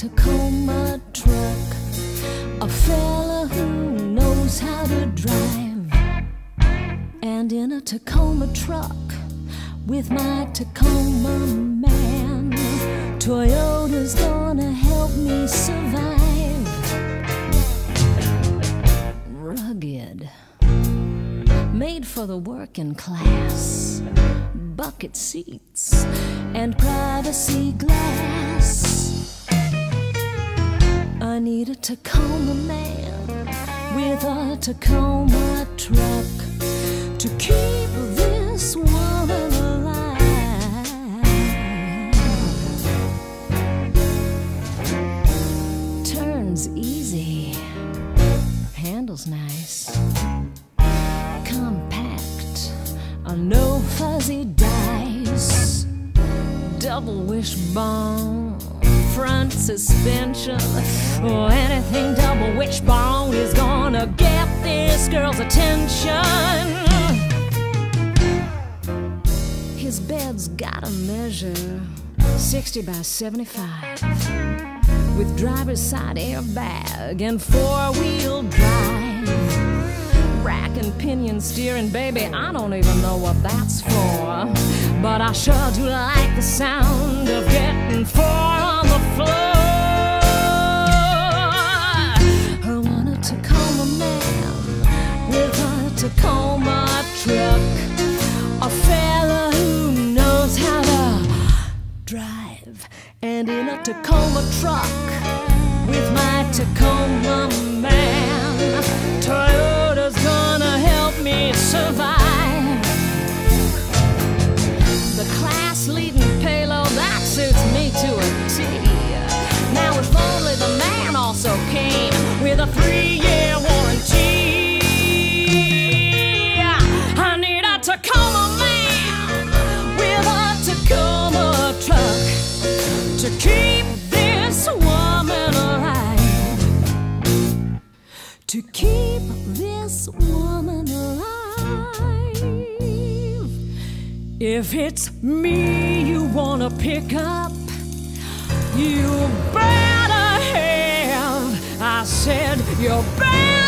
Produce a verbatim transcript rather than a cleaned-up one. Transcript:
Tacoma Truck, a fella who knows how to drive. And in a Tacoma Truck with my Tacoma man, Toyota's gonna help me survive. Rugged, made for the working class, bucket seats and privacy glass. I need a Tacoma man with a Tacoma truck to keep this woman alive. Turns easy, handles nice, compact, a no fuzzy dice, double wishbone, front suspension. Oh, anything double wishbone is gonna get this girl's attention. His bed's got a measure sixty by seventy-five, with driver's side airbag and four-wheel drive. Rack and pinion steering, baby, I don't even know what that's for, but I sure do like the sound of getting four on the floor. I want a Tacoma man with a Tacoma truck, a fella who knows how to drive. And in a Tacoma truck with my Tacoma man, Toyota's gonna help me survive. The class-leading payload, that suits me to a T. Now if only the man also came with a three-year warranty. I need a Tacoma man with a Tacoma truck to keep this woman alive. To keep this woman alive. If it's me you wanna pick up, you better have, I said, you better